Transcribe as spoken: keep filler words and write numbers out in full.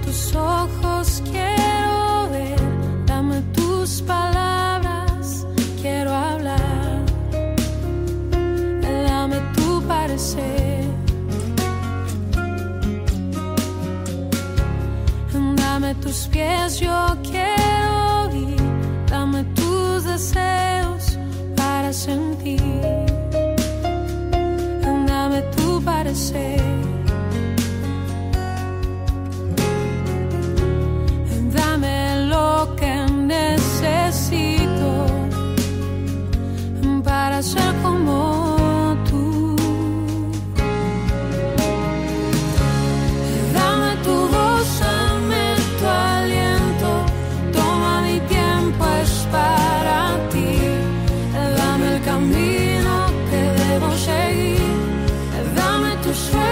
tus ojos quiero ver, dame tus palabras, quiero hablar, dame tu parecer, dame tus pies, yo quiero ir, dame tus deseos para sentir, dame tu parecer. Dame lo que necesito para ser como tú. Dame tu voz, dame tu aliento, toma mi tiempo, es para ti. Dame el camino que debo seguir, dame tus sueños.